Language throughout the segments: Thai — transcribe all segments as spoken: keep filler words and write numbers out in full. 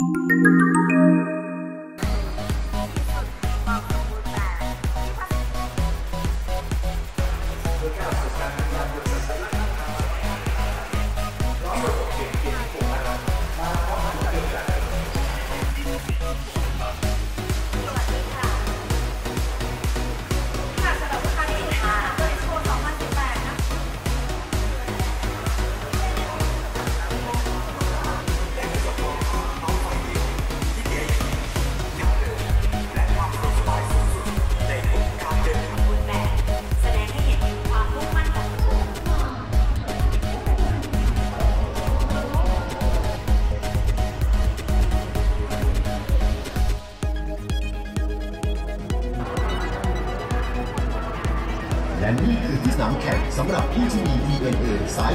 และนี่คือที่สนามแข่งสำหรับผู้ที่มี ดี เอ็น เอ สาย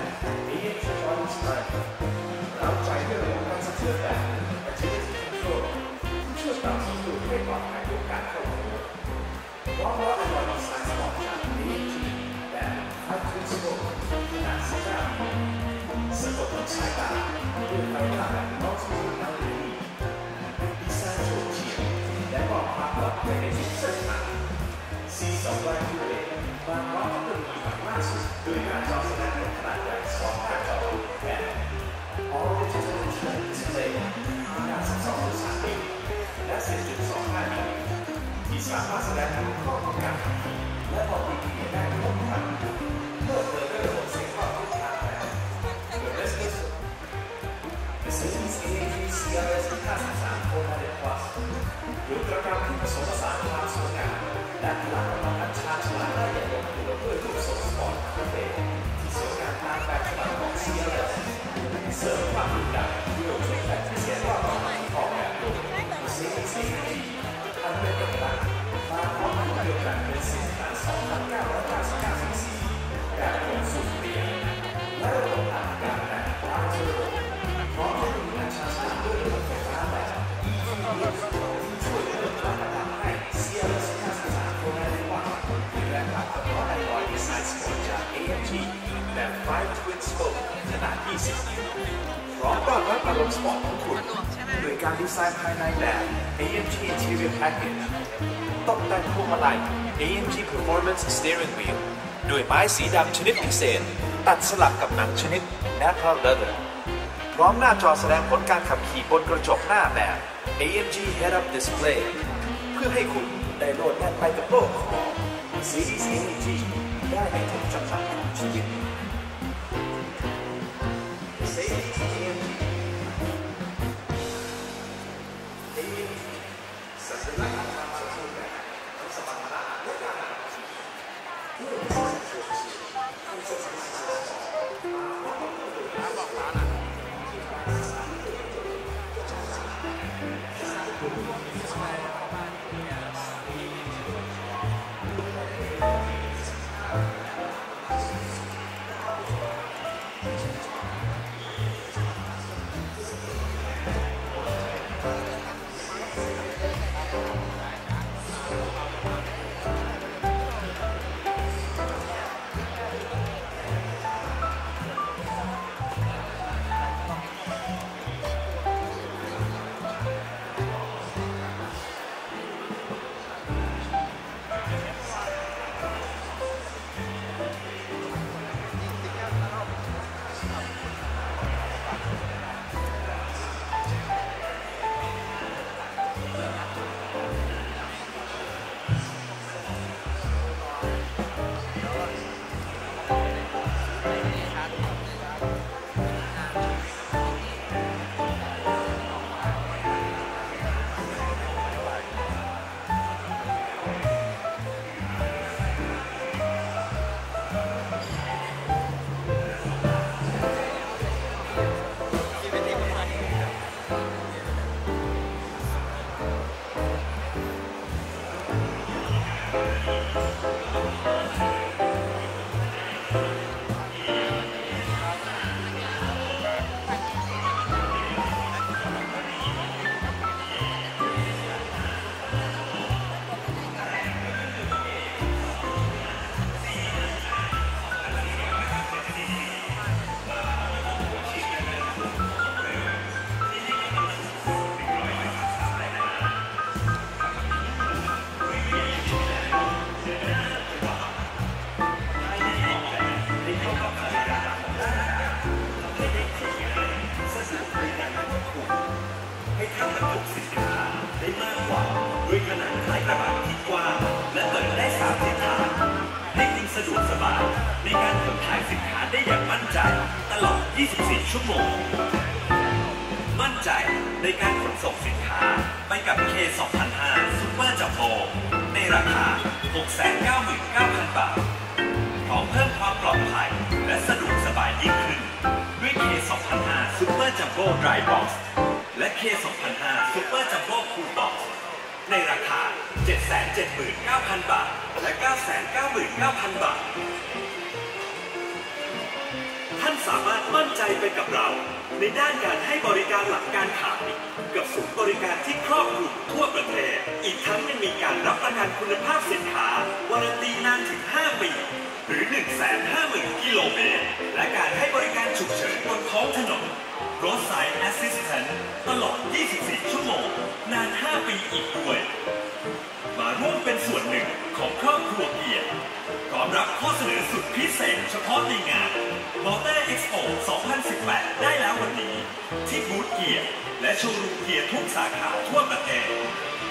เราใจเรื่องของการสะเทือนแบบ activity control พร้อมรับรางวัลดีไซน์สปอร์ตจาก เอ เอ็ม จี แบบไฟทวินสโคปขนาด สิบเก้า มิลลิเมตรสะกดสายตาด้วยไฟหน้าแบบ มัลติ แอล อี ดี ดีไซน์โฉบเฉี่ยวและก็ความปลอดภัยในทุกเส้นทาง ซี สองร้อย ยู เอ มาพร้อมกับเทคโนโลยีใหม่ล่าสุดด้วยหน้าจอแสดงผลขนาดใหญ่สองหน้าจอแบบ All Digital Display ขนาด สิบสองจุดสาม นิ้วและ สิบจุดสองห้า นิ้วที่สามารถแสดงทั้งข้อมูลการขับขี่และบอกดีดีได้ครบครันเพิ่มเติมด้วยระบบเสียงรอบทิศทางแบบ Mercedes เอ เอ็ม จี ซี อาร์ เอส ห้าสิบสาม โฟร์ ฮันเดรด Plus ยกระดับที่ผสมผสานความสวยงามและพลังกำลังอันชาญฉลาดได้อย่างลงตัวด้วยรูปทรงสปอร์ตคาเฟ่ที่สวยงามตามแบบฉบับของ ซี อาร์ เอส เสริมความดุดันด้วยเครื่องแบบที่เสียงรอบออกแบบโดย Mercedes เอ เอ็ม จี อันเป็นเอกลักษณ์มาพร้อมกับเครื่องแบบเป็นสินค้า สองพันเก้าร้อยเก้าสิบเก้า ซี ซี แบบโหมดสูงเรียงและระบบอัดอากาศแบบพาวเวอร์พร้อมเทคโนโลยีอันชาญฉลาดด้วยระบบไฟฟ้าแบบ อี วี ที่ช่วยเพิ่มความระดับให้ ซี อาร์ เอส ห้าสิบสาม โฟร์ ฮันเดรด วัตต์และขับกับล้อไอลอยดีไซน์สปอร์ตจาก เอ เอ็ม จี แบบไฟทวินสโคปขนาด ยี่สิบ นิ้วพร้อมต้อนรับอารมณ์สปอร์ตของคุณโดยการดีไซน์ภายในแบบ เอ เอ็ม จี Interior Package ตกแต่งพวงมาลัย เอ เอ็ม จี Performance Steering Wheel ด้วยไม้สีดำชนิดพิเศษตัดสลับกับหนังชนิด Natural Leather พร้อมหน้าจอแสดงผลการขับขี่บนกระจกหน้าแบบ เอ เอ็ม จี Head-Up Display เพื่อให้คุณได้โลดแล่นไปกับโลกของ Mercedes เอ เอ็ม จี ได้ในทุกจังหวะของชีวิต Mercedes เอ เอ็ม จี เอ เอ็ม จี สัญลักษณ์ของความสมบูรณ์แบบของสมรรถนะและการขับขี่ด้วยดีไซน์โฉบเฉี่ยวที่จะสามารถมาพร้อมกับระบบน้ำบอกร้านอ่ะชั่วโมงมั่นใจในการขนส่งสินค้าไปกับ เค สองพันห้า ซุปเปอร์จัมโบ้ในราคา หกแสนเก้าหมื่นเก้าพัน บาทพร้อมเพิ่มความปลอดภัยและสะดวกสบายยิ่งขึ้นด้วย เค สองพันห้า ซุปเปอร์จัมโบ้ไดรบ็อกซ์และ เค สองพันห้า ซุปเปอร์จัมโบ้คูลบ็อกซ์ในราคา เจ็ดแสนเจ็ดหมื่นเก้าพัน บาทและ เก้าแสนเก้าหมื่นเก้าพัน บาทท่านสามารถมั่นใจไปกับเราในด้านการให้บริการหลังการขายกับศูนย์บริการที่ครอบคลุมทั่วประเทศอีกทั้งยังมีการรับประกันคุณภาพสินค้าวารันตีนานถึงห้าปีหรือ หนึ่งแสนห้าหมื่น กิโลเมตรและการให้บริการฉุกเฉินบนท้องถนน Roadside Assistant ตลอด ยี่สิบสี่ ชั่วโมงนาน ห้า ปีอีกด้วยมาร่วมเป็นส่วนหนึ่งของครอบครัวเกียร์พร้อมรับข้อเสนอสุดพิเศษเฉพาะในงาน Motor Expo สองพันสิบแปด ได้แล้ววันนี้ที่บูธเกียร์และโชว์รูมเกียร์ทุกสาขาทั่วประเทศ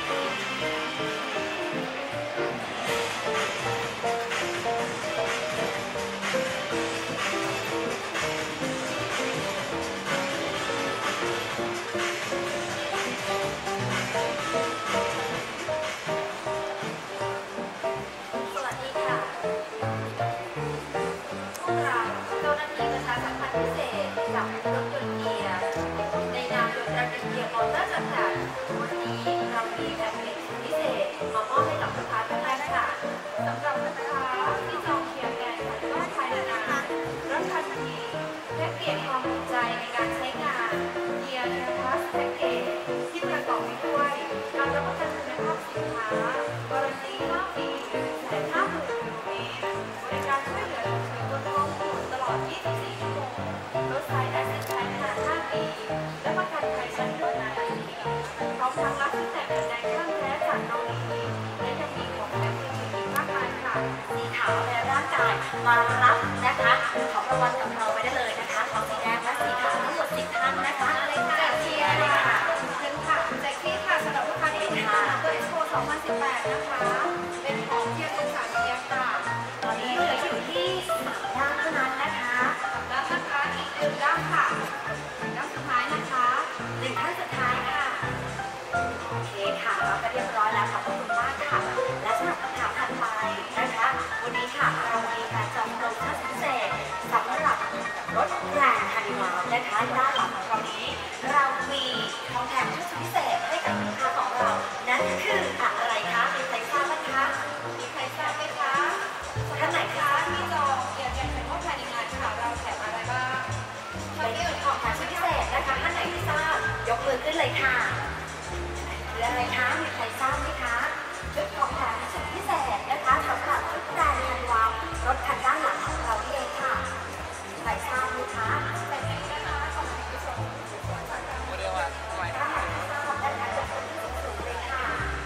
มารับนะคะของรางวัลกับเราไปได้เลยนะคะของสีแดงและสีขาวทั้งหมดสิบท่านนะคะอะไรค่ะแจกเชียร์เลยค่ะเชิญค่ะแจกที่ค่ะสำหรับลูกค้าที่มาเปิด Expo สองพันสิบแปดนะคะเป็นของเทียบเป็นสามเทียบค่ะตอนนี้เหลืออยู่ที่สามด้านเท่านั้นนะคะสามด้านนะคะอีกหนึ่งด้านค่ะด้านสุดท้ายนะคะหนึ่งท่านสุดท้ายค่ะโอเคค่ะเราก็เรียบร้อยแล้วขอบคุณมากค่ะและสำหรับคำถามถัดไปนะคะวันนี้ค่ะเรามีการจองโปรโมชั่นพิเศษสำหรับรถแบรนด์คานิวาลนะคะด้านหลังของเรานี้เรามีของแถมชุดพิเศษให้กับลูกค้าของเรานั่นคืออะไรคะมีใครทราบไหมคะมีใครทราบไหมคะท่านไหนคะที่จองอยากจะเห็นว่าภายในงานค่ะเราแถมอะไรบ้างเป็นของแถมชุดพิเศษนะคะท่านไหนที่ทราบยกมือขึ้นเลยค่ะคืออะไรคะมีใครทราบไหมคะชุดของแถมชุดพิเศษนะคะสำหรับชุดแบรนด์คานิวาลรถคันด้านหลังของเราที่เองค่ะใครทราบไหมคะเป็นไงนะคะของผู้ชมโมเดลว่าทำไมถ้าใครทราบนะคะจะเป็นที่สุดเลยค่ะ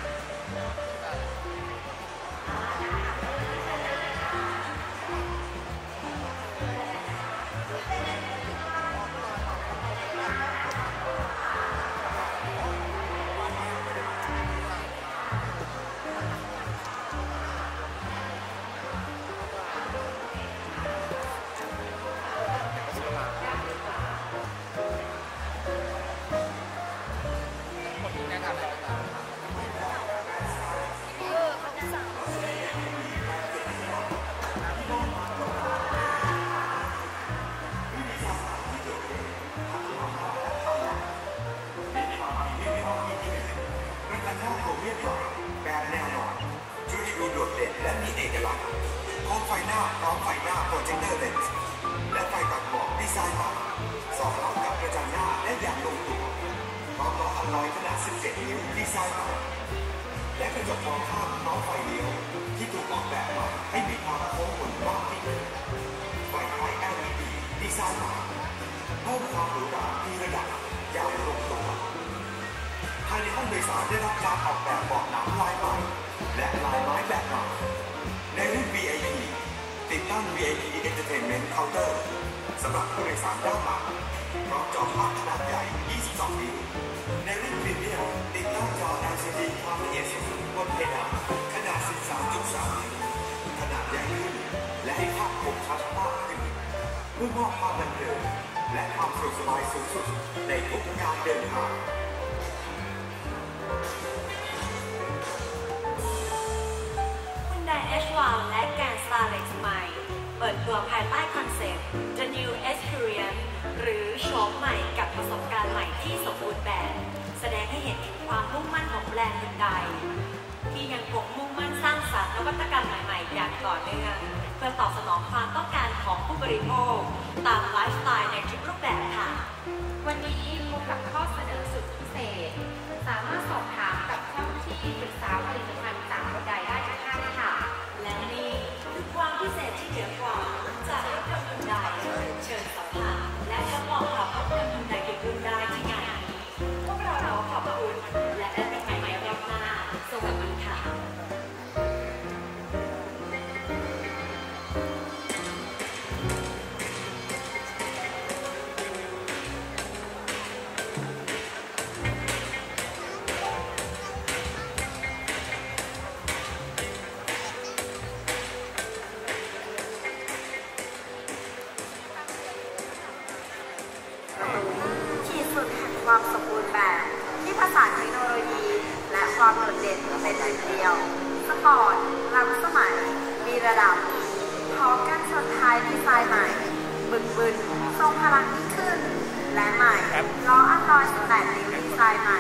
แบบแน่นอนชุดที่ดูโดดเด่นและมีเอกลักษณ์โคมไฟหน้าพร้อมไฟหน้าโปรเจคเตอร์เลนส์และไฟตัดหมอกดีไซน์ใหม่สอดรับกับกระจังหน้าและอย่างลงตัวพร้อมล้ออัลลอยขนาดสิบเจ็ดนิ้วดีไซน์ใหม่และกระจกมองข้างพร้อมไฟเลี้ยวที่ถูกออกแบบใหม่ให้มีความโค้งมนกว้างขึ้นไฟท้าย แอล อี ดี ดีไซน์ใหม่เพิ่มความหรูหรามีระดับอย่างลงตัวภายในห้องโดยสารได้รับการออกแบบเบาะหนังลายใหม่และลายไม้แบบใหม่ในรุ่น วี ไอ พี ติดตั้ง วี ไอ พี Entertainment Counter สำหรับผู้โดยสารด้านหลังพร้อมจอภาพขนาดใหญ่ ยี่สิบสอง นิ้วในรุ่นพรีเมียมติดตั้งจอ แอล ซี ดี ความละเอียดสูงบนเพดานขนาด สิบสามจุดสาม นิ้วขนาดใหญ่ขึ้นและให้ภาพคมชัดมากขึ้นเพื่อมอบความบันเทิงและความสะดวกสบายสูงสุดในทุกการเดินทางเอช วัน และแกรนด์ สตาร์เล็กซ์ ใหม่เปิดตัวภายใต้คอนเซ็ปต์ The New Experience หรือโฉมใหม่กับประสบการณ์ใหม่ที่สมบูรณ์แบบแสดงให้เห็นถึงความมุ่งมั่นของแบรนด์ใดที่ยังคงมุ่งมั่นสร้างสรรค์นวัตกรรมใหม่ๆอย่างต่อเนื่องเพื่อตอบสนองความต้องการของของผู้บริโภคตามไลฟ์สไตล์ในทุกรูปแบบค่ะวันนี้พบกับข้อเสนอสุดพิเศษสามารถสอบถามกับเจ้าที่ปรึกษาผลิตภัณฑ์จากคนใดได้ทุกท่านค่ะและนี่คือความพิเศษที่เหนือกว่าจะให้กับคนใดเชิญสัมผัสและทดลองขับรถยนต์คนใดเก็บรุ่นได้ที่งานนี้พวกเราขอขอบคุณและได้เป็นใหม่ในรอบหน้าสวัสดีค่ะความสมบูรณ์แบบที่ผสานเทคโนโลยีและความโดดเด่นเป็นหนึ่งเดียวสปอร์ตล้ำสมัยมีระดับพร้อมกันชนท้ายดีไซน์ใหม่บึกบึนทรงพลังยิ่งขึ้นและใหม่ล้ออัลลอยสิบแปดนิ้วดีไซน์ใหม่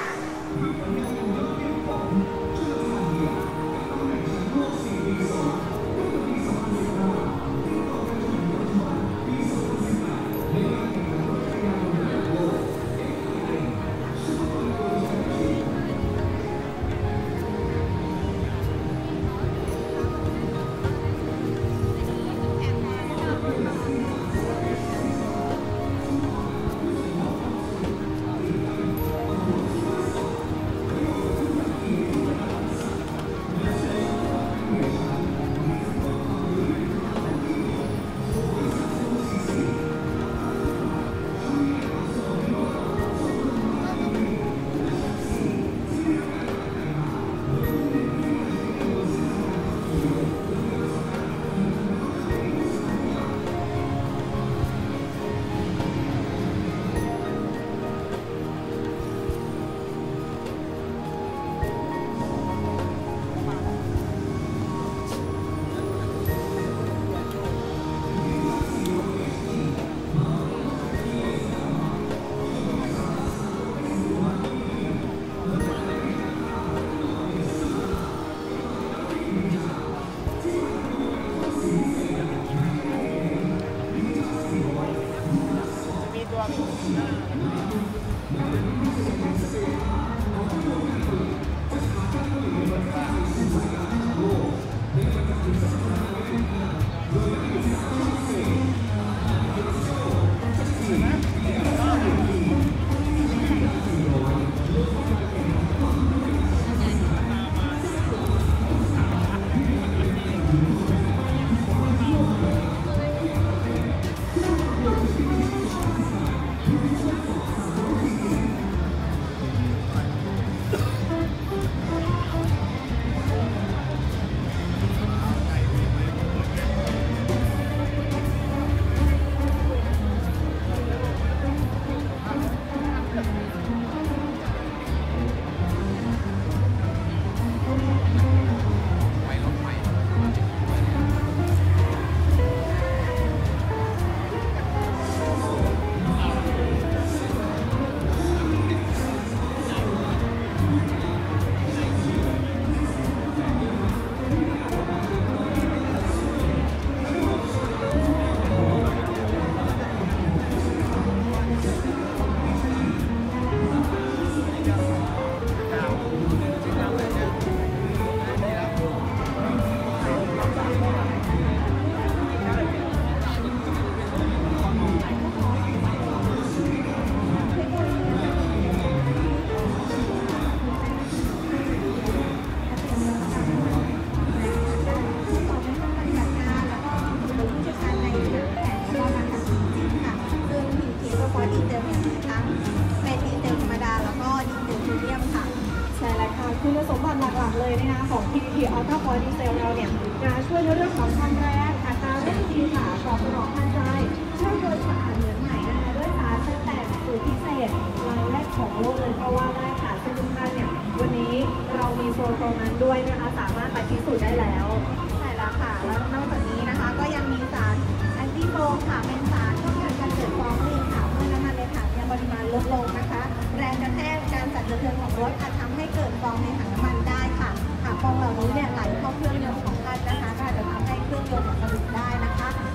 คุณสมบัติหลักๆเลยนะคะของ พี ที ที Ultra Body Cell เราเนี่ยนะช่วยในเรื่องของความแรงอัตราเร่งดีค่ะตอบสนองทันใจช่วยโดยสะอาดเหมือนใหม่นะคะด้วยสารสแตนสูตรพิเศษรายแรกของโลกเลยก็ว่าได้ค่ะซึ่งทุกท่านเนี่ยวันนี้เรามีโปรโมชั่นด้วยนะคะสามารถไปพิสูจน์ได้แล้วใช่แล้วค่ะแล้วนอกจากนี้นะคะก็ยังมีสารแอนตี้โฟมค่ะเป็นสารป้องกันการเกิดฟองลื่นค่ะเมื่อน้ำมันในถังเนี่ยปริมาณลดลงนะคะแรงกระแทกการสั่นสะเทือนของรถอาจทำให้เกิดฟองในถังน้ำมันได้ค่ะหากฟองเหล่านี้เนี่ยไหลเข้าเครื่องยนต์ของท่านนะคะก็อาจจะทำให้เครื่องยนต์สะดุดได้นะคะก็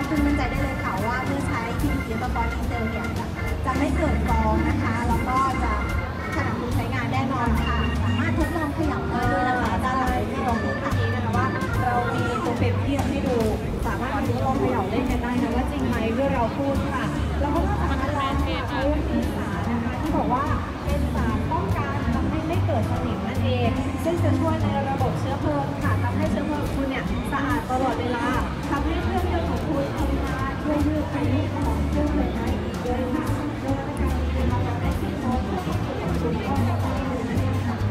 คุณมั่นใจได้เลยค่ะว่าเมื่อใช้ทีมเกียร์บอลดีเซลเนี่ยจะไม่เกิดฟองนะคะแล้วก็จะขณะคุณใช้งานแน่นอนค่ะสามารถทดลองขยับได้ด้วยนะคะด้านหลังที่ตรงนี้ค่ะนะคะว่าเรามีตัวเปรียบเทียบให้ดูสามารถมาทดลองขยับเล่นกันได้นะว่าจริงไหมที่เราพูดค่ะแล้วก็นอกจากนั้นแล้วค่ะเขายังมีสารนะคะที่บอกว่าเป็นสารป้องกันทำให้ไม่เกิดสนิมนั่นเองซึ่งจะช่วยในระบบเชื้อเพลิงค่ะทำให้เชื้อเพลิงของคุณเนี่ยสะอาดตลอดเวลาทำให้เครื่องยนต์ของคุณทำงานช่วยยืดอายุของเครื่องยนต์ได้อีกด้วยค่ะโดยการที่เราได้สิ่งของเครื่องยนต์ของคุณก็จะได้ดูนั่นเองค่ะ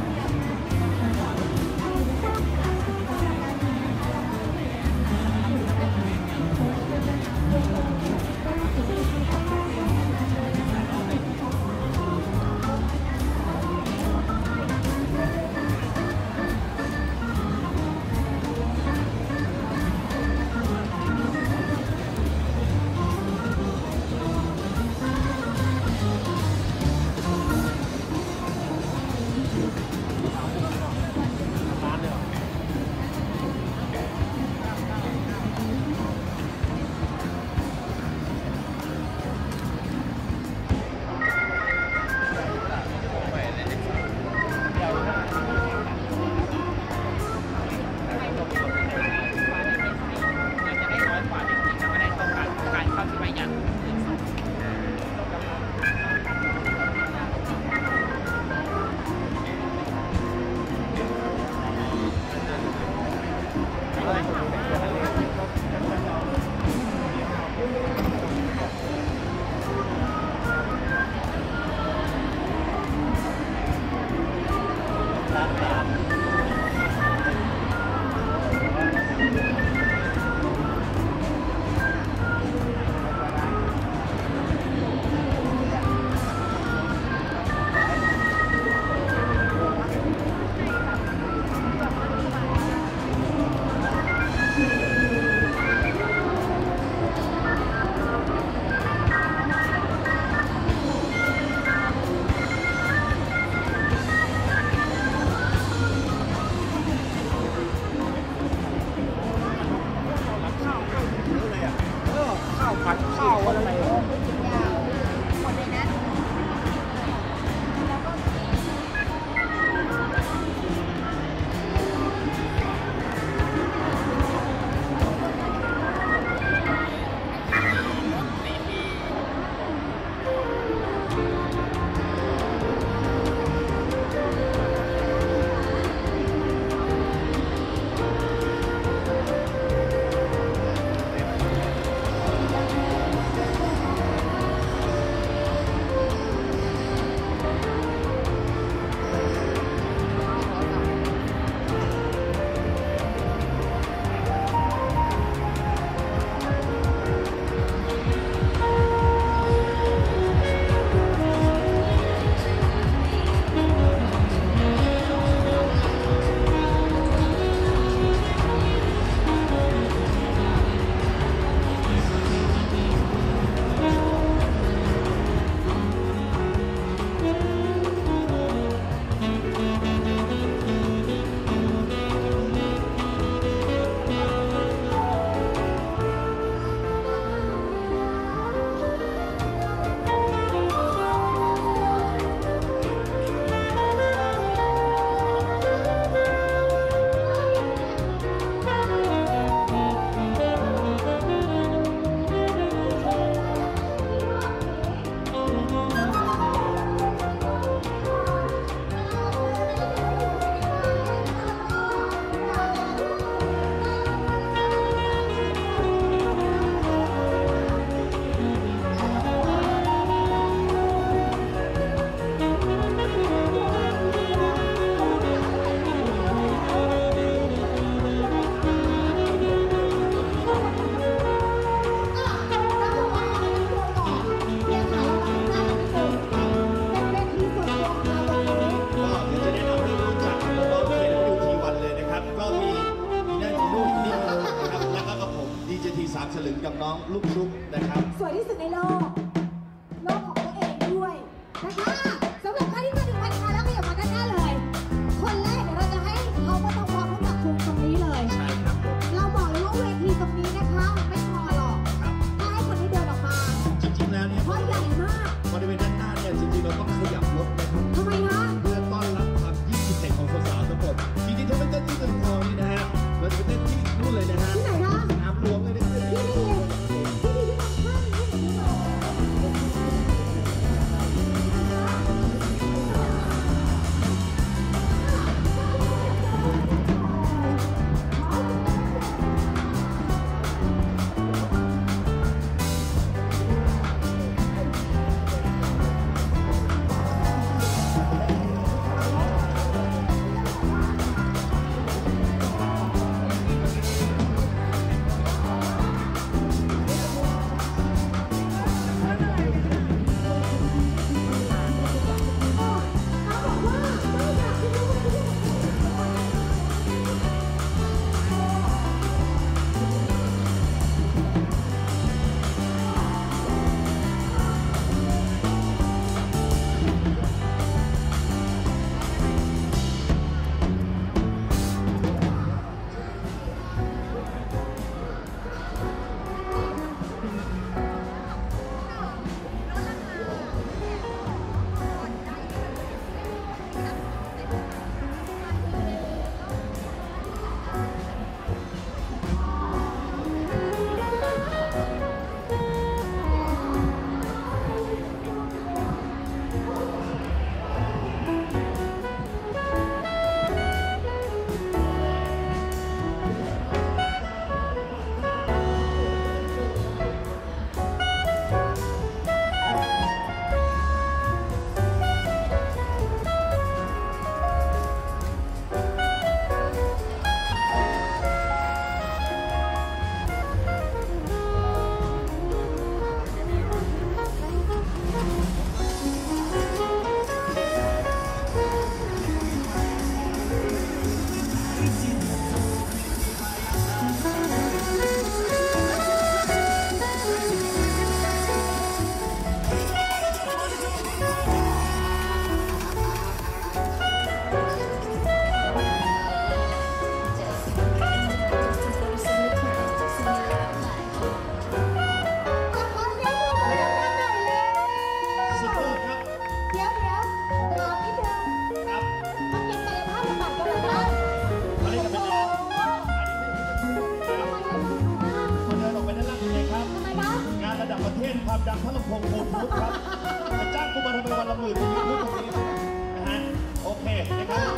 ลูกชุบนะครับสวยที่สุดในโลกโลกของตัวเองด้วยนะคะสำหรับใครที่มาถึงพันคาแล้วก็อย่ามาด้านหน้าเลยคนแรกเดี๋ยวเราจะให้เขามาต้องพร้อมกับคุณตรงนี้เลยใช่ครับเราบอกเลยว่าเวทีตรงนี้นะคะไม่พอหรอกความดังพระลำโพงโฮมพุทครับจะจ้างกูมาทำไมวันละหมื่นพูดตรงนี้นะฮะโอเคนะครับ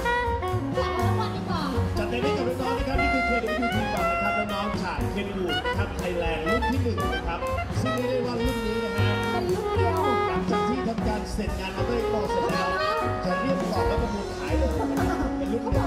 จัดเต็มให้กับน้องๆนะครับนี่คือ เค ดับเบิลยู ที วันนะครับน้องๆจากเคนบูครับไทยแลนด์รุ่นที่หนึ่งนะครับซึ่งเรียกได้ว่ารุ่นนี้นะฮะเป็นรุ่นเดียวหลังจากที่ทำการเสร็จงานมาด้วยโปรเสร็จแล้วจะเรียกต่อแล้วประมูลขายเลยเป็นรุ่นเดียว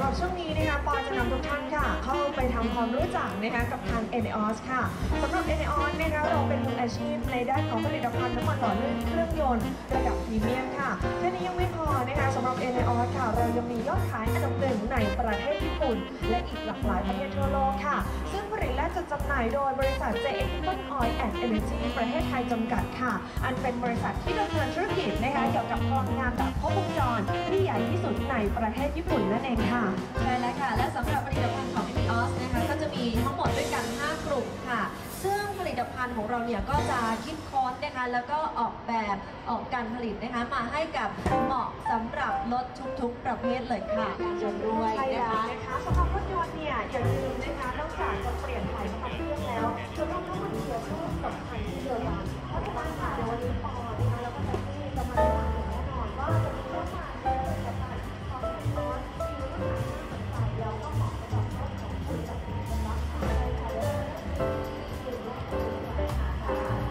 หรับช่วงนี้นะคะปอจะนำทุกท่านค่ะเข้าไปทำความรู้จักนะคะกับทาง เอ็น โอ วี ค่ะสำหรับ เอ็น โอ วี นะคะเราเป็นมืออาชีพในด้านของผลิตภัณฑ์น้ำมันหล่อลื่นเครื่องยนต์ระดับพรีเมียมค่ะแค่นี้ยังไม่พอนะคะสำหรับ เอ็น โอ วี ค่ะเรายังมียอดขายอันดับหนึ่งในประเทศญี่ปุ่นและอีกหลากหลายประเทศทั่วโลกค่ะซึ่งผลิตและจัดจำหน่ายโดยบริษัท เจ เอ็กซ์ Oil and Energy ประเทศไทยจำกัดค่ะอันเป็นบริษัทที่ดำเนินธุรกิจนะคะเกี่ยวกับพลังงานแบบครบวงจรที่ใหญ่ที่สุดในประเทศญี่ปุ่นนั่นเองค่ะใช่แล้วค่ะและสำหรับผลิตภัณฑ์ของ เอ็น โอ วี นะคะก็จะมีทั้งหมดด้วยกันห้ากลุ่มค่ะซึ่งผลิตภัณฑ์ของเราเนี่ยก็จะคิดค้นนะคะแล้วก็ออกแบบออกการผลิตนะคะมาให้กับเหมาะสำหรับรถทุกๆประเภทเลยค่ะจนด้วยนะคะนะคะสำหรับรถยนต์เนี่ยอย่าลืมนะคะนอกจากจะเปลี่ยนถ่ายน้ำมันเครื่องแล้วจะต้องน้ำมันเกียร์ก็สำคัญที่เดียวกันเพราะฉะนั้นค่ะเดี๋ยววันนี้ปอนะคะแล้วก็จะที่จะมาแนะนำอย่างแน่นอนว่าจะมีน้ำมันในผลิตภัณฑ์ของเอ็น โอ วี มีน้ำมันน่าสนใจแล้วก็เหมาะสำหรับรถของคุณจากคุณสำหรับใครค่ะและที่อยู่ว่าคุณจะหาค่ะ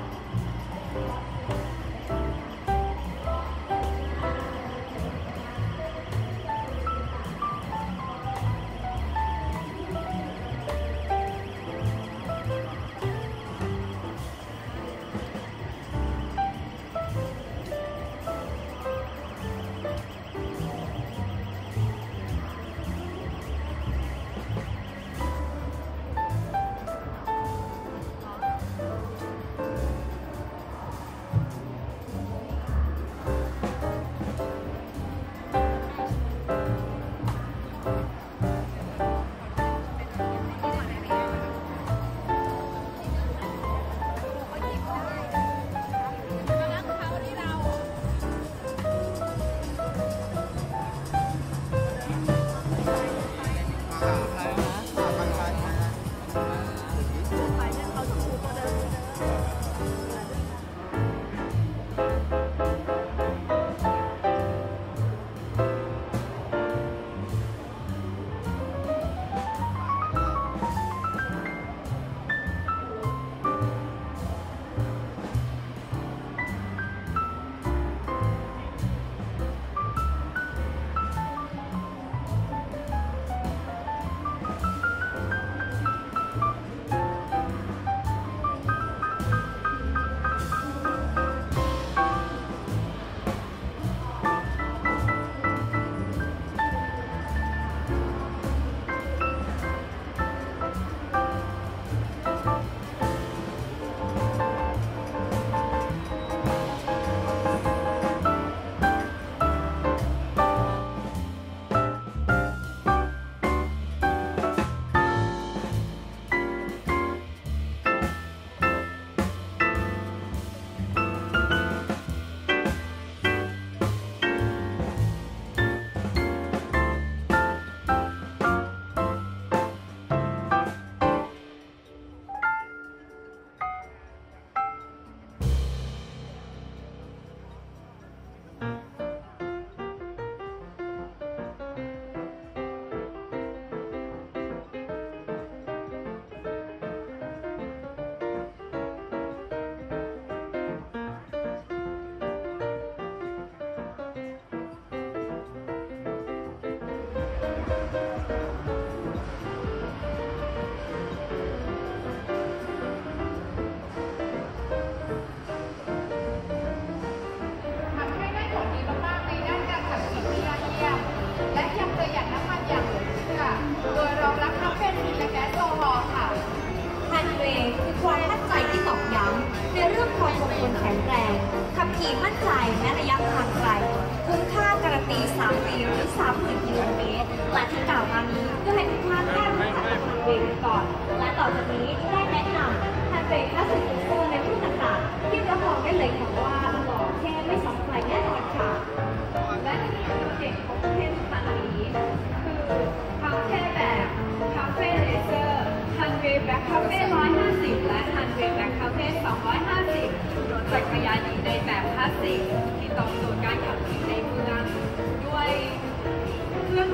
ขี่มั่นใจแม้ระยะทางไกลคุ้มค่าการันตีสามปีหรือ สามหมื่น กิโลเมตรและที่กล่าวมานี้เพื่อให้ทุกท่านได้รู้จักกับฮันเวย์กันก่อนและต่อจากนี้ได้แนะนำฮันเวย์คลาสสิกโซนในรุ่นต่างๆที่รับรองได้เลยค่ะว่าหล่อเท่ไม่ซ้ำใครแน่นอนค่ะและที่นี่จุดเด่นของประเทศคันนี้คือคาเฟ่แบบคาเฟ่เลเซอร์ฮันเวย์แบ็คคาเฟ่ร้อยห้าสิบและฮันเวย์แบ็คคาเฟ่สองร้อยห้าสิบรถจักรยานหญิงในแบบคลาสสิกที่ตอบโจทย์การขับขี่ในเมืองด้วยเครื่อง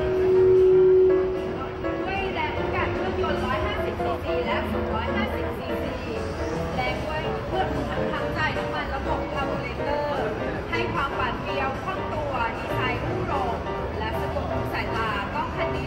ด้วยแรงประกาศเครื่องยนต์หนึ่งร้อยห้าสิบซีซีและสองร้อยห้าสิบซีซีแรงด้วยเครื่องทั้งจ่ายน้ำมันระบบคาร์บูเรเตอร์ให้ความปาดเปรียวคล่องตัวดีไซน์รุ่งโรจน์และสะดวกทุกสายตาต้องคันนี้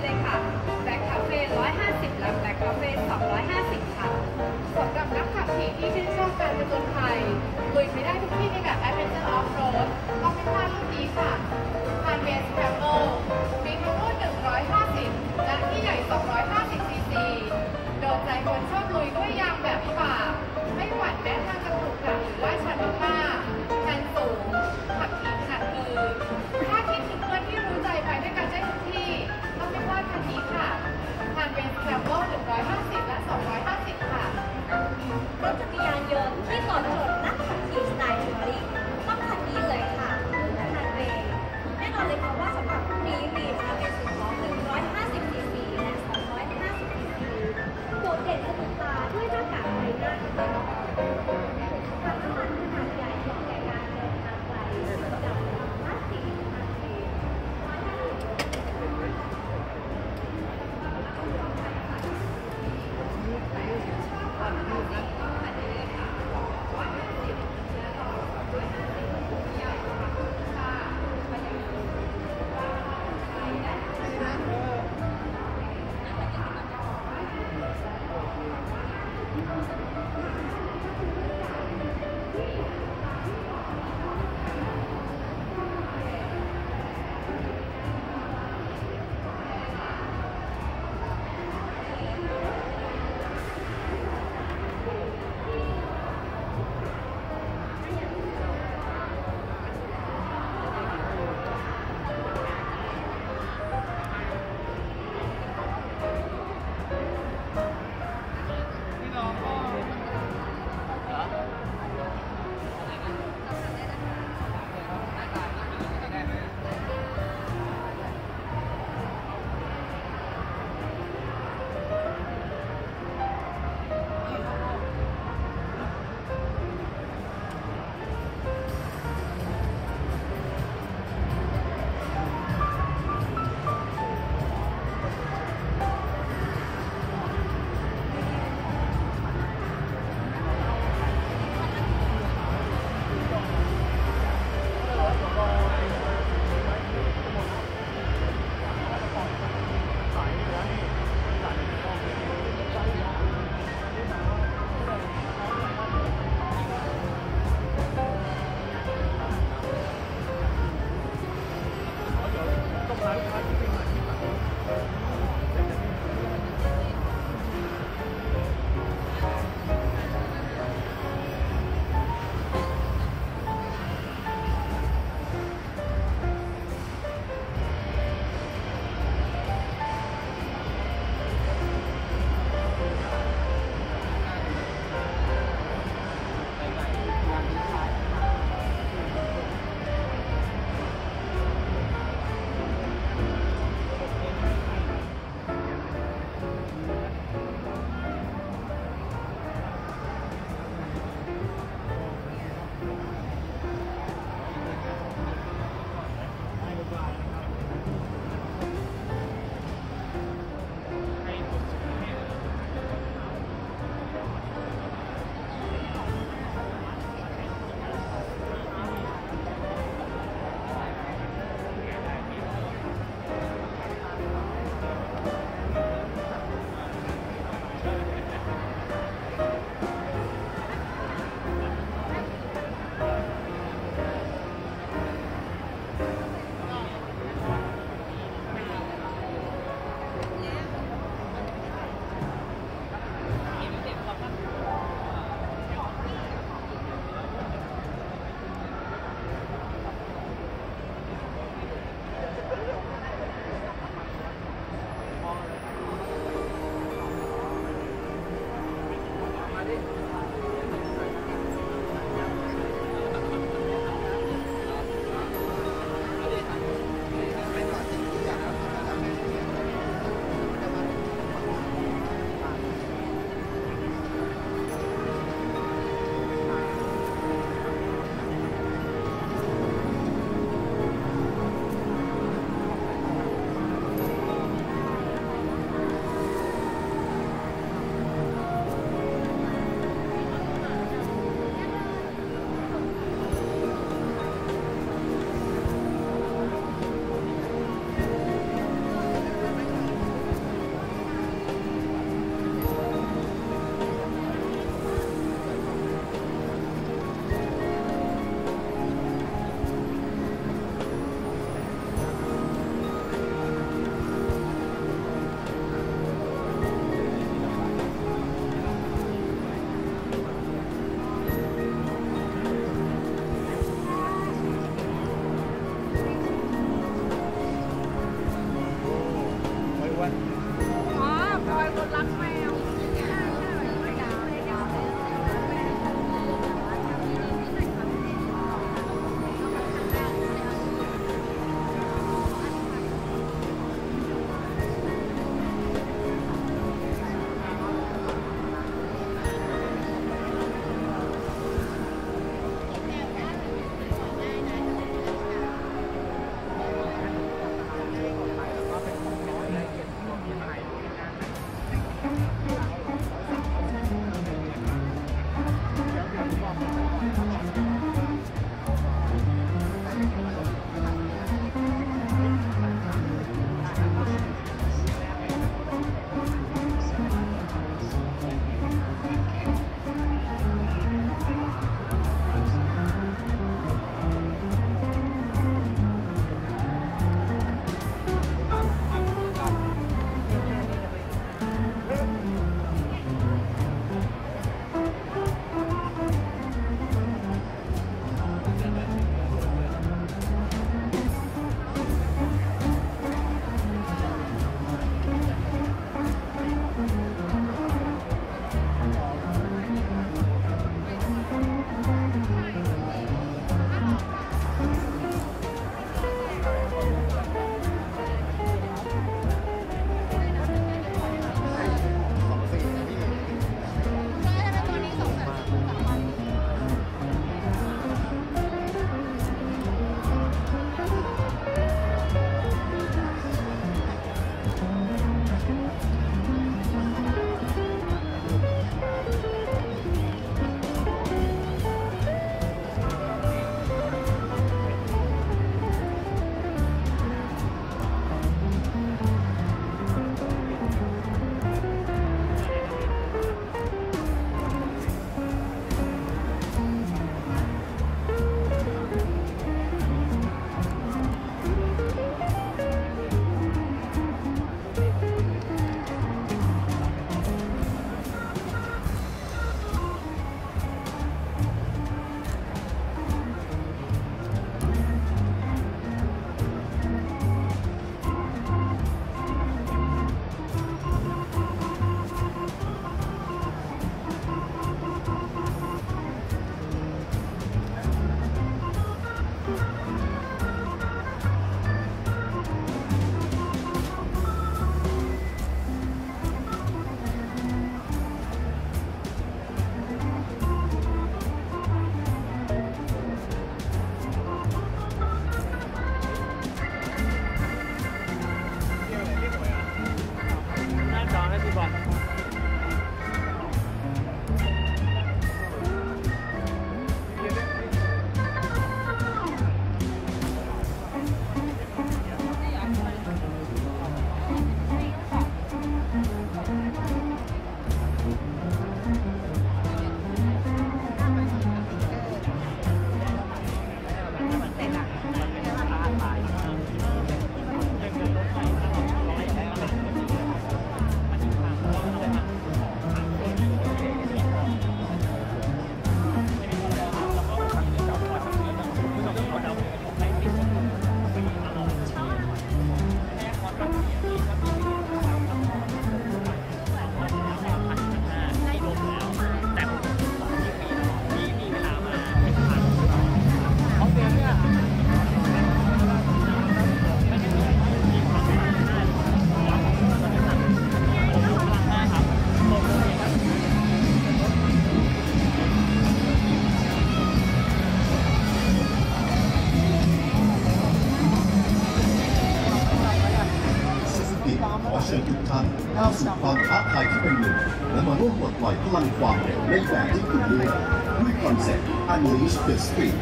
ขอเชิญทุกท่านก้าวสู่ความท้าทายที่เป็นหนึ่งและมาร่วมปลดปล่อยพลังความเร็วในแบบที่คุณเลือกด้วยคอนเซ็ปต์ Unleash the Speed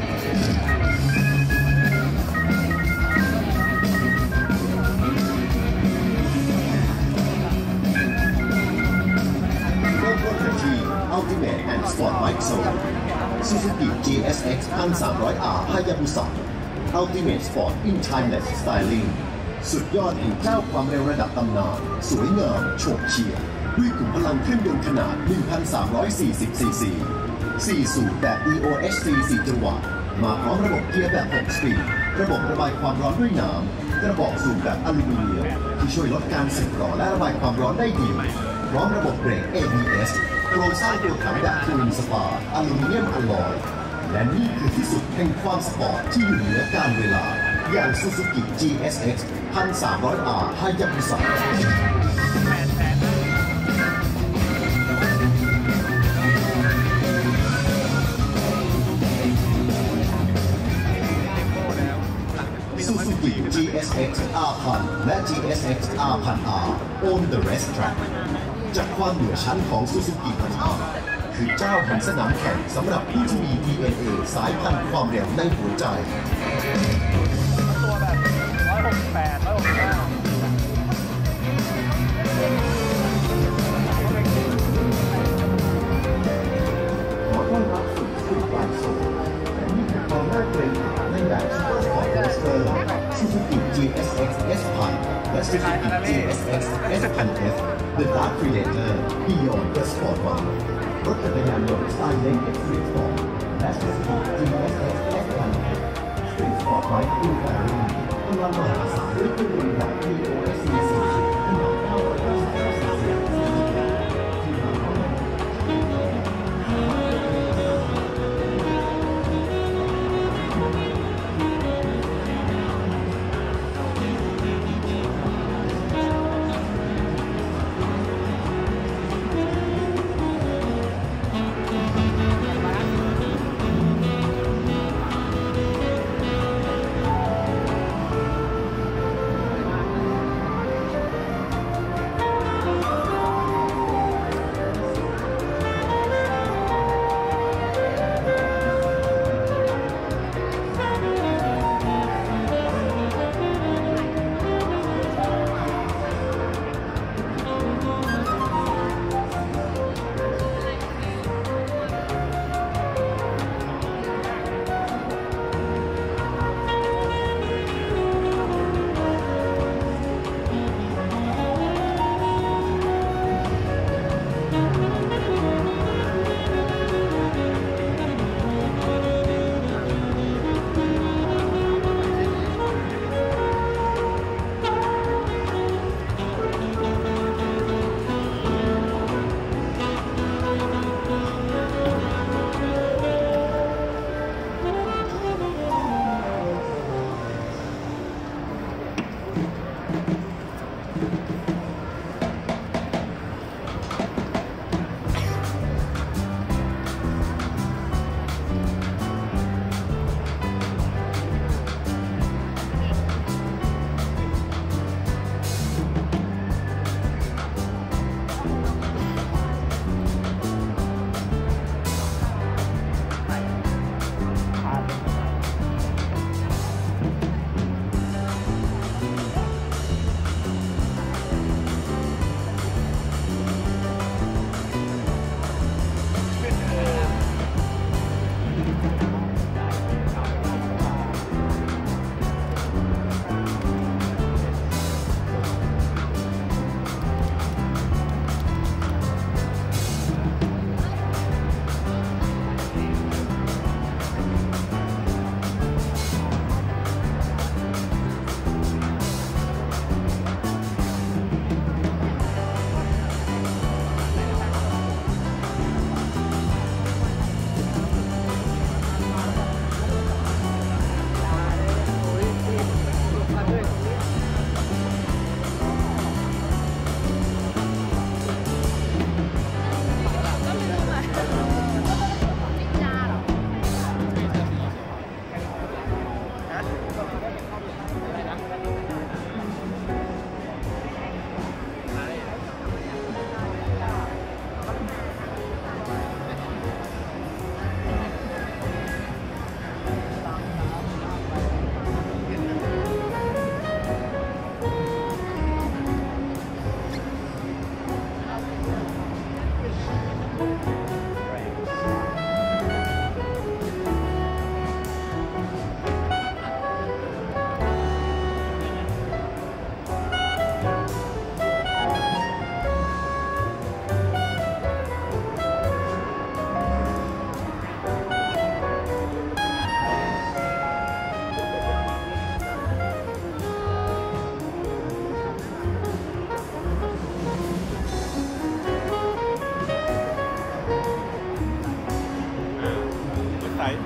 Ultimate and Sport Bike Zone Suzuki จี เอส เอ็กซ์ หนึ่งพันสามร้อย อาร์ Hayabusa Ultimate Sport in Timeless Styling สุดยอดแห่งเจ้าความเร็วระดับตำนานสวยงามโฉบเฉี่ยวด้วยขุมพลังเครื่องยนต์ขนาด หนึ่งพันสามร้อยสี่สิบ ซี ซี สี่ สูบแบบ อี โอ เอช ซี สี่ จังหวะมาพร้อมระบบเกียร์แบบหกสปีดระบบระบายความร้อนด้วยน้ำกระบอกสูบแบบอลูมิเนียมที่ช่วยลดการสึกหรอและระบายความร้อนได้ดีพร้อมระบบเบรก เอ บี เอสโครงสร้างตัวถังแบบทูรินสปาร์อลูมิเนียมอลลอยและนี่คือที่สุดแห่งความสปอร์ตที่อยู่เหนือการเวลาอย่าง Suzuki จี เอส เอ็กซ์ หนึ่งพันสามร้อย อาร์ Hayabusa Suzuki จี เอส เอ็กซ์ อาร์ หนึ่งพัน และ จี เอส เอ็กซ์ อาร์ หนึ่งพัน อาร์ Own the Rest Track จากความเหนือชั้นของ Suzuki พัน อาร์ คือเจ้าแห่งสนามแข่งสำหรับผู้ที่มี ดี เอ็น เอ สายพันธุ์ความเร็วในหัวใจตัวแบบหนึ่งร้อยหกสิบแปด หนึ่งร้อยหกสิบเก้าขอต้อนรับสู่สตรีทไบค์โซนและนี่คือความน่าเกรงขามในแบบซูเปอร์สปอร์ตโรสเตอร์ Suzuki จี เอส เอ็กซ์ เอส หนึ่งพัน และ Suzuki จี เอส เอ็กซ์ เอส หนึ่งพัน เอฟ The Dark Predator Beyond the Sport One รถจักรยานยนต์สไตล์เล็ก Street Sport และ Suzuki จี เอส เอ็กซ์ เอส หนึ่งพัน เอฟ Street Sport Bike in Paris กำลังมหาศาลด้วยเครื่องยนต์แบบ อี โอ เอส ซี สี่สิบขนาดเก้าร้อยเก้าสิบเก้าซีซีที่มาพร้อมกับ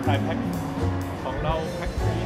ถ่ายแพ็คของเราแพ็คนี้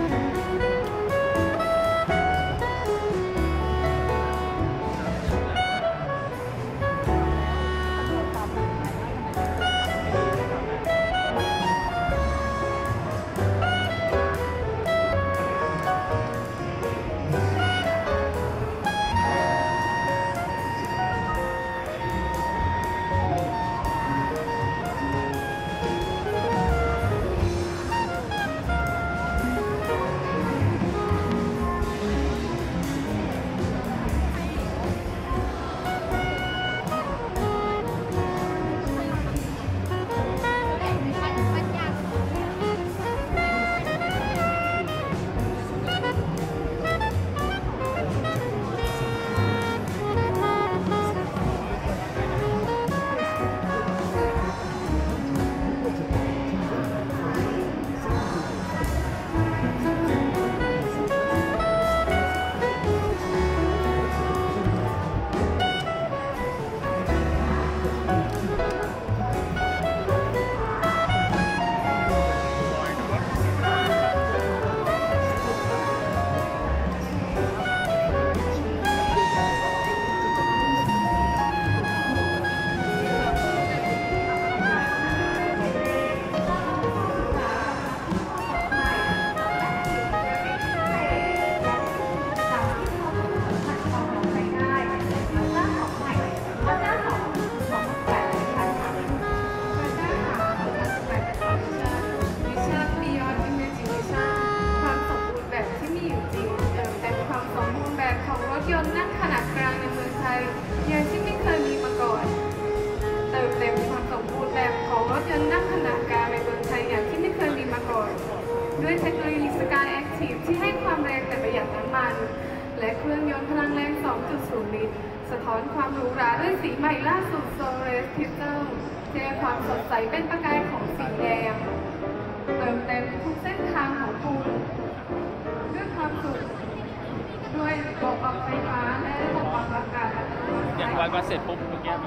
ด้วยเทคโนโลยีสกายแอคทีฟที่ให้ความแรงแต่ประหยัดน้ำมันและเครื่องยนต์พลังแรง สองจุดศูนย์ ลิตรสะท้อนความหรูหราด้วยสีใหม่ล่าสุดโซเรสพิเตอร์เทความสดใสเป็นประกายของสีแดงเติมเต็มทุกเส้นทางของคุณด้วยความสุขด้วยระบบปรับไฟฟ้าและระบบปรับอากาศอย่างไวมาเสร็จปุ๊บเมื่อกี้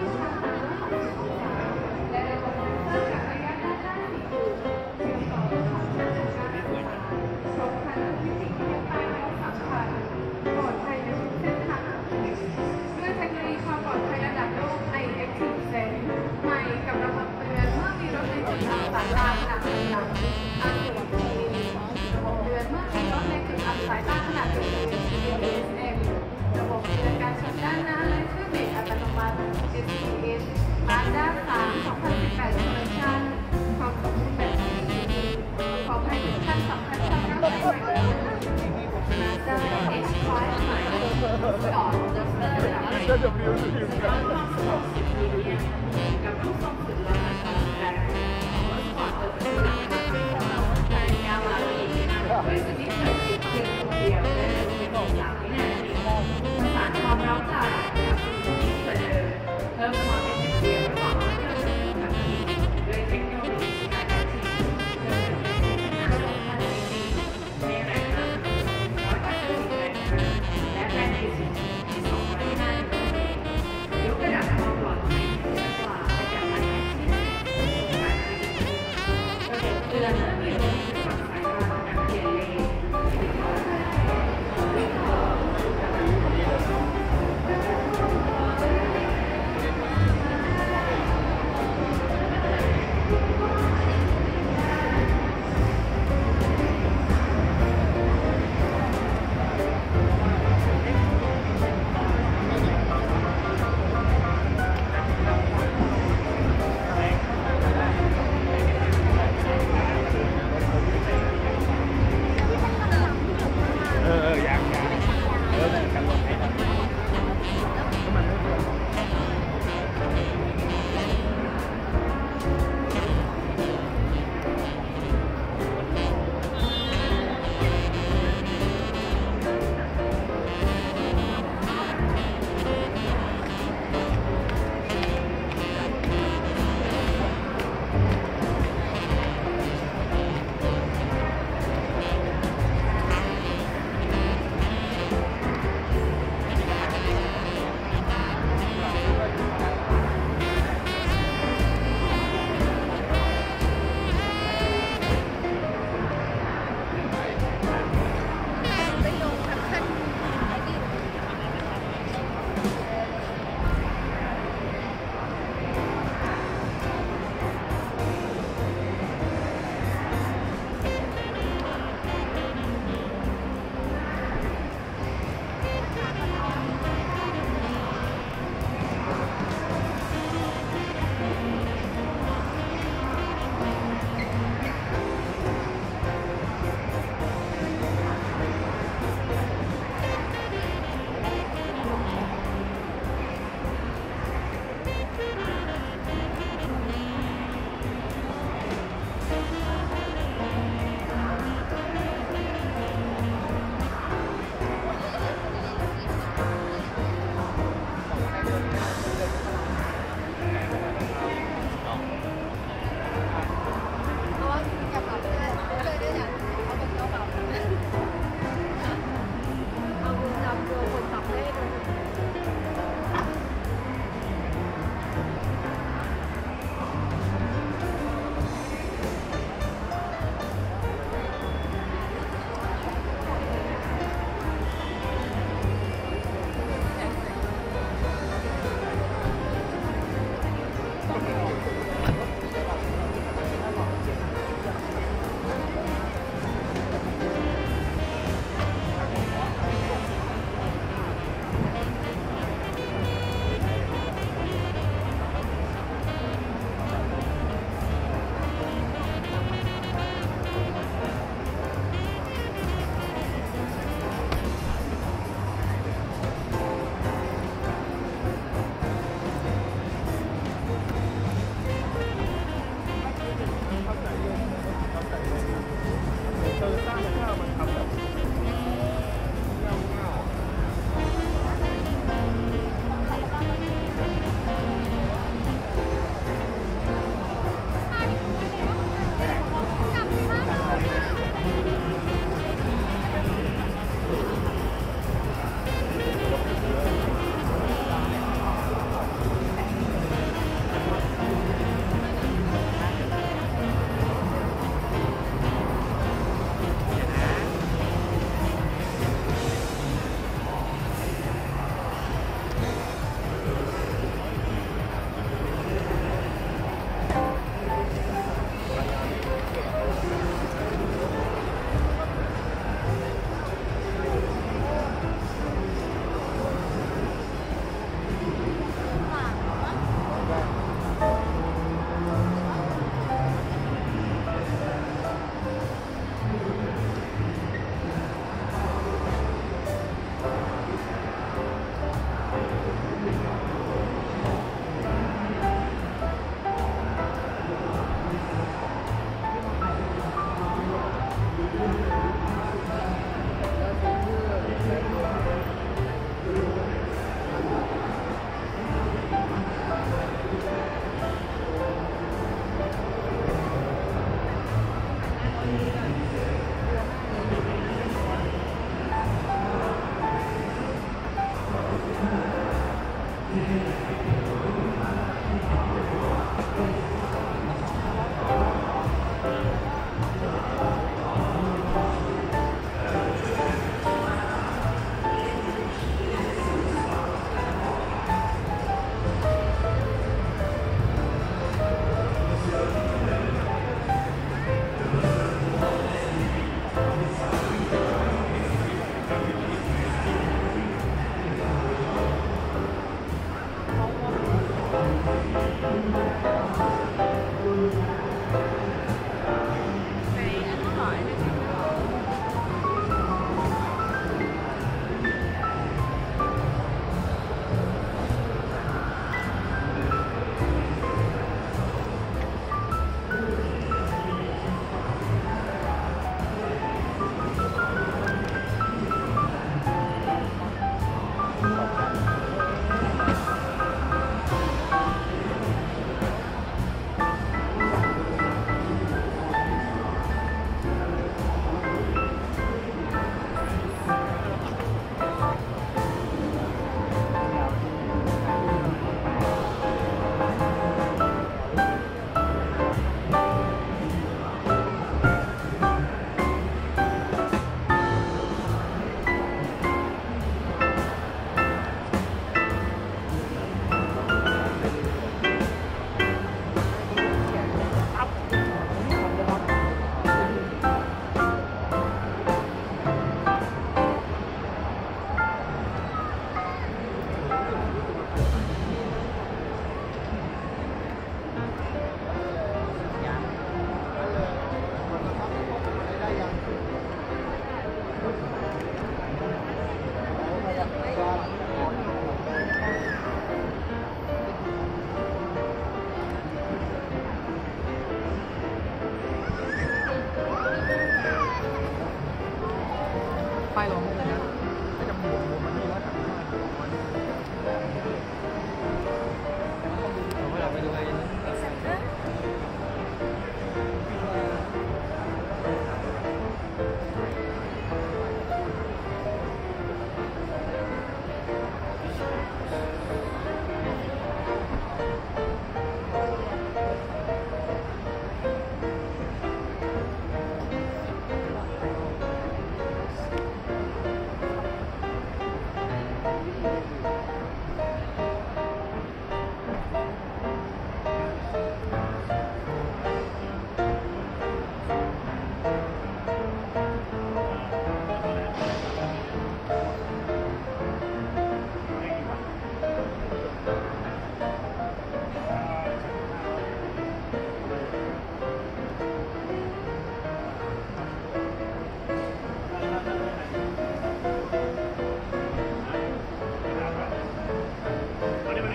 และระบบเซ็นเซอร์จากระยะด้านหน้าสี่จุดเชื่อมต่อกับความเชื่อมต่อการสื่อสารสำคัญที่สิ่งที่ยังไปแล้วสำคัญปลอดภัยในทุกเส้นทางด้วยเทคโนโลยีความปลอดภัยระดับโลก ไอ เอ็กซ์ ที เซน ใหม่กับระบบเตือนเมื่อมีรถในจุดอับสายตาขนาดหลังทางด่วนทีระบบเตือนเมื่อมีรถในจุดอับสายตาขนาดเล็ก เอ เอส เอ็ม ระบบเตือนการชนด้านหน้าและช่วยเบรกอัตโนมัติ เอส ที เอส มาด้าสาม สองพันสิบแปด คอลเลคชั่นความสมบูรณ์แบบที่ดีขอให้ทุกท่านสำคัญสำหรับใหม่แล้วมาด้า เอ็กซ์ ไฟว์ ใหม่จอดดัสเตอร์ระดับใหม่ความสงบสิบมิลลิเมตรกับรูปทรงสุดหล่อแบบรถสปอร์ตเปิดประตูหลังนะคะนาฬิกามาลีด้วยสวิตช์เปิดปิดเพียงตัวเดียวและเพียงสามวินาทีประสานความเร้าใจกับสิ่งที่เกิดเดิมเพิ่มความเป็นหนึ่งเดียวระหว่างรถยนต์กับขับขี่ด้วยเทคโนโลยีการแอคทีฟเดินในเส้นทางสองพันซีซีในแรงม้าร้อยแปดสิบแรงม้าและแรงบิดที่สองร้อยห้ากิโลเมตรยกระดับความปลอดภัยที่จะ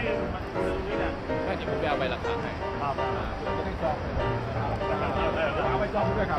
มันซื้อนี่แหละแค่ที่ผมไปเอาใบหลักฐานให้ครับจะได้จองเลยเอาไปจองด้วยครับ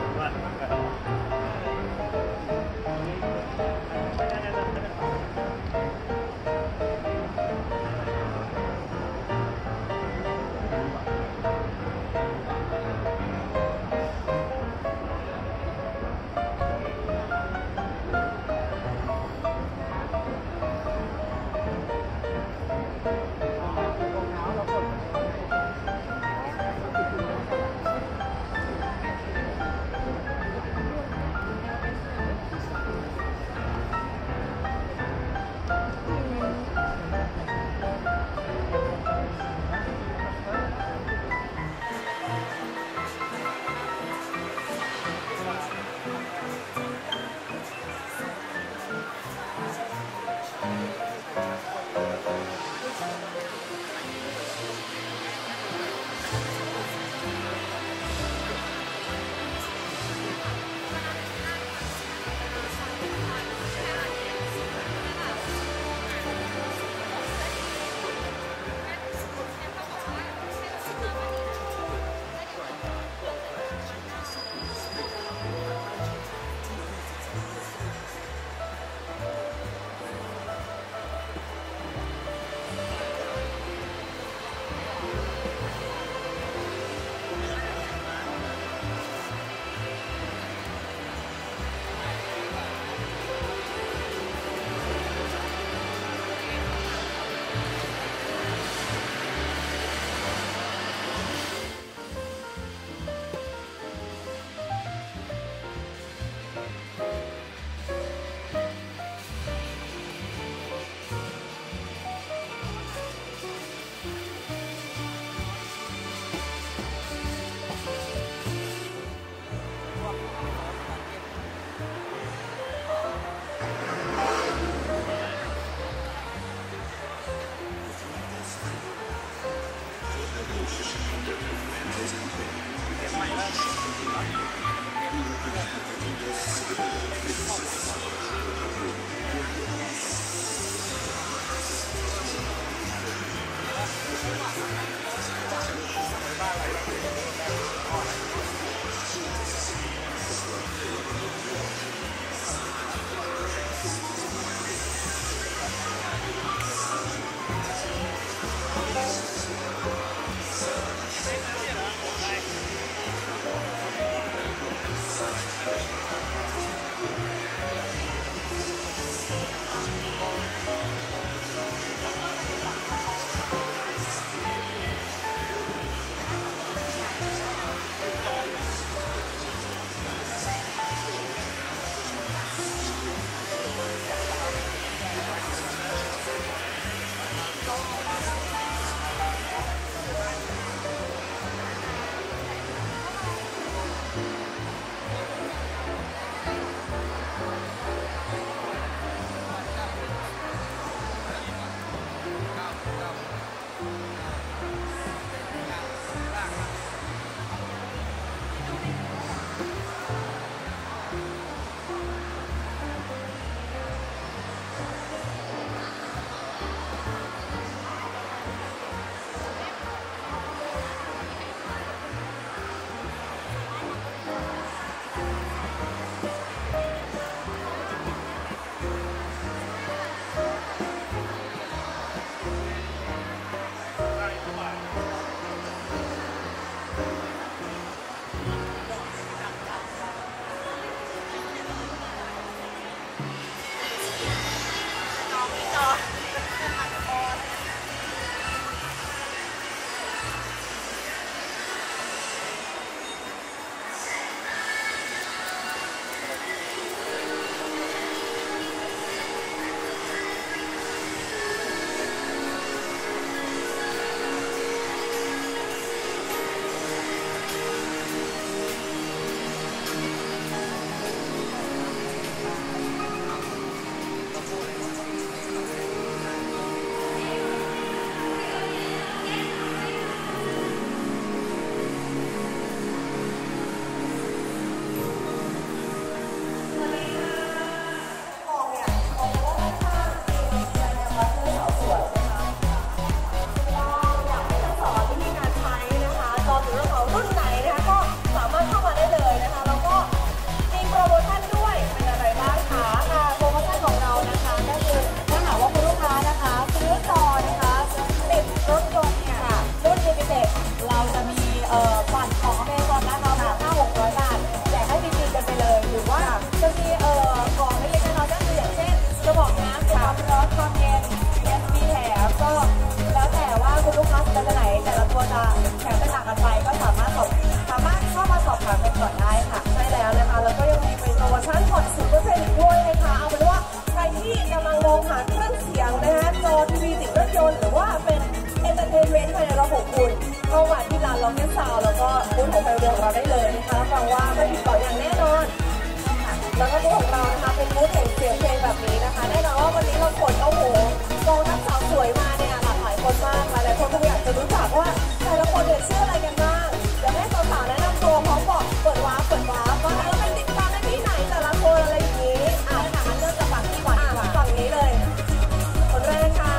เข้ามาที่ร้านล็อกเก็ตซาวแล้วก็บูธของไฟเรียของเราได้เลยนะคะรับรองว่าไม่ผิดหวังอย่างแน่นอนแล้วก็บูธของเรานะคะเป็นบูธแห่งเสียงเพลงแบบนี้นะคะแน่นอนว่าวันนี้เราขนโอ้โหกองทัพสาวสวยมาเนี่ยหลากหลายคนมากหลายๆคนคงอยากจะรู้จักว่าแต่ละคนเนี่ยชื่ออะไรกันบ้างเดี๋ยวให้สาวๆแนะนำตัวพร้อมบอกเปิดวาร์ปเปิดวาร์ปว่าเราเป็นติดตามได้ที่ไหนแต่ละคนอะไรอย่างนี้อ่ะค่ะมันเริ่มจากฝั่งที่ก่อนดีกว่าฝั่งนี้เลยคนแรกค่ะ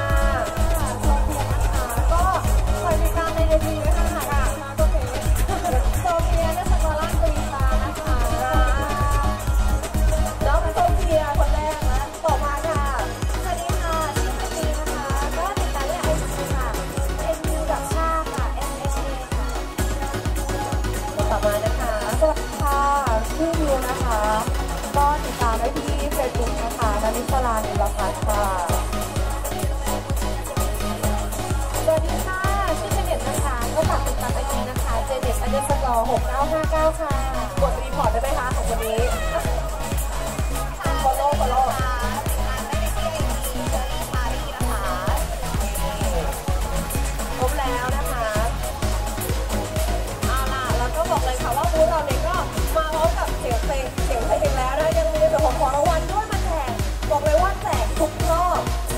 ก็คอยติดตามในเดบิวต์ด้วยค่ะค่ะโอเคโซเฟียนักสกอร่าตุยตานะคะแล้วเป็นโซเฟียคนแรกนะต่อมาค่ะสวัสดีค่ะชื่อเมธีนะคะก็ติดตามได้ไอจีค่ะเอ็มยูกับชาค่ะ เอ็ม เอช เอ ค่ะต่อมานะคะสวัสดีค่ะชื่อวิวนะคะก็ติดตามได้ที่เฟซบุ๊กนะคะนาริสลานิลพัฒน์ค่ะสวัสดีค่ะชื่อเจเน็ตนะคะก็ฝากติดตามไอจีนะคะเจเน็ตอันเดอร์สกอร์หกเก้าห้าเก้าค่ะกดรีพอร์ตได้ไหมคะของวันนี้ฟอลโล่ฟอลโล่ครบแล้วนะคะเอาล่ะแล้วก็บอกเลยค่ะว่าบูธเราเนี่ยก็มาพร้อมกับเสียงเพลงเสียงเพลงแล้วนะยังมีในส่วนของของรางวัลด้วยมาแจกบอกเลยว่าแจกทุกรอบ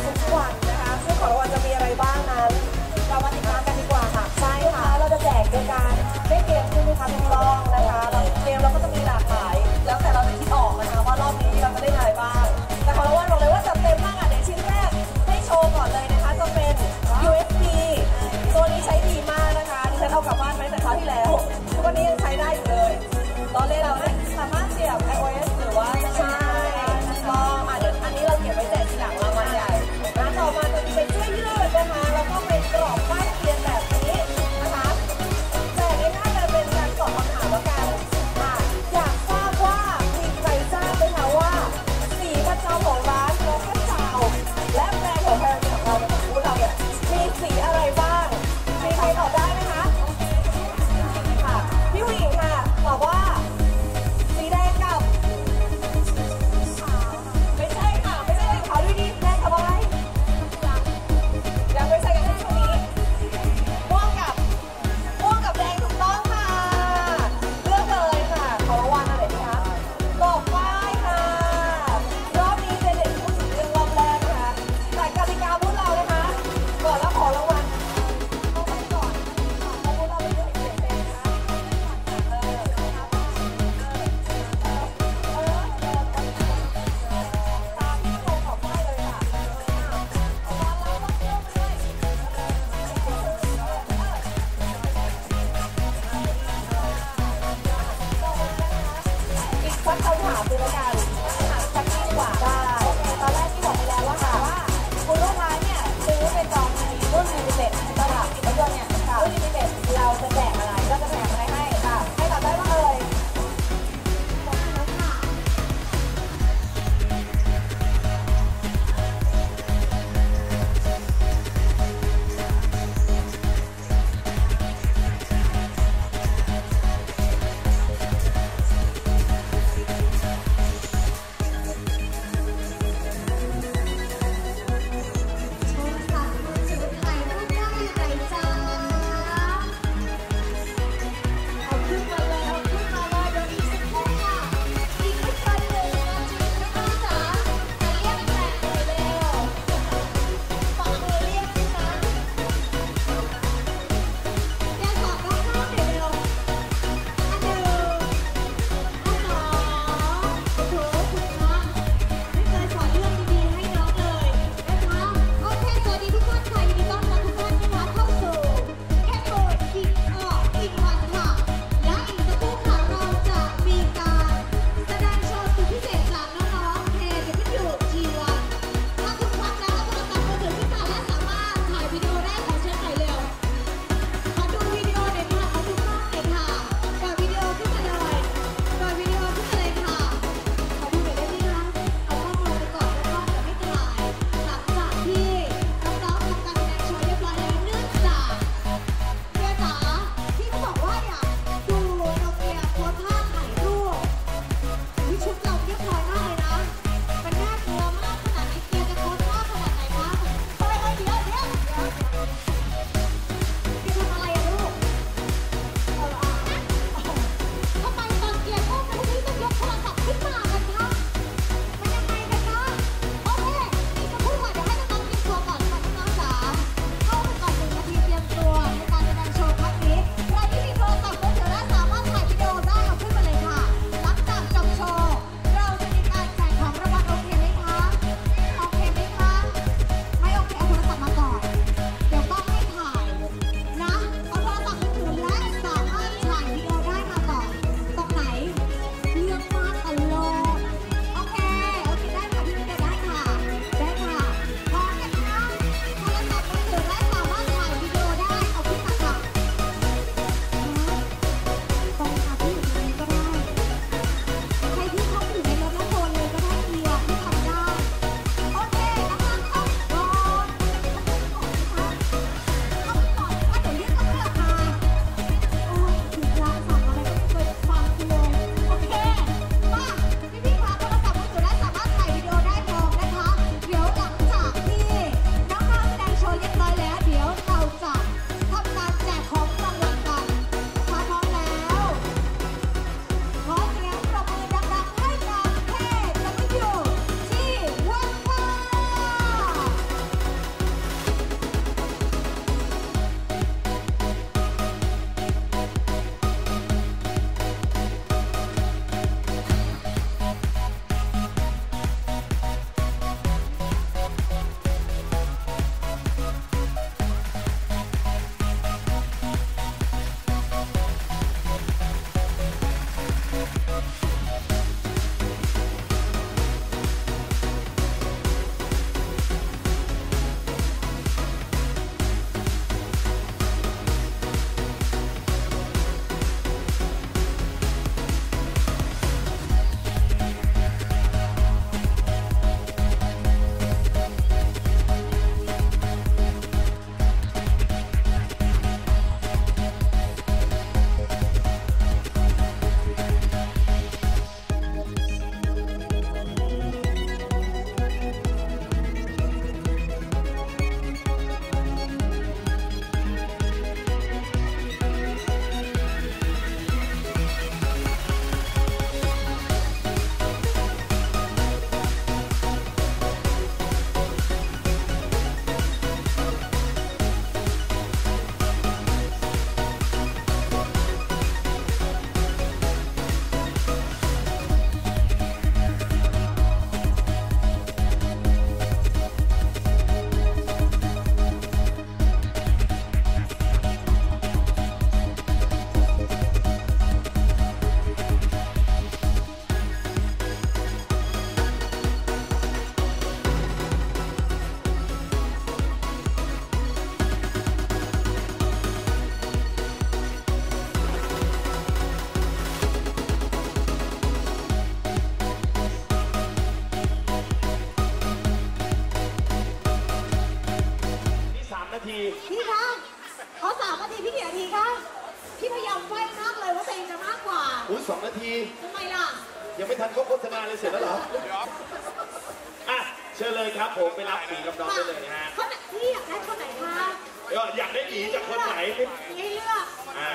นาทีพี่คะขอสามนาทีพี่กี่นาทีคะพี่พยายามไว้มากเลยว่าตัวเองจะมากกว่าอุ้ยสองนาทีทำไมล่ะยังไม่ทันเขาโฆษณาเลยเสร็จแล้วเหรออ่ะเชิญเลยครับผมไปรับหมีกับน้องได้เลยนะฮะคนไหนพี่อยากได้คนไหนคะอยากได้หมีจากคนไหนมีให้เลือกอ่า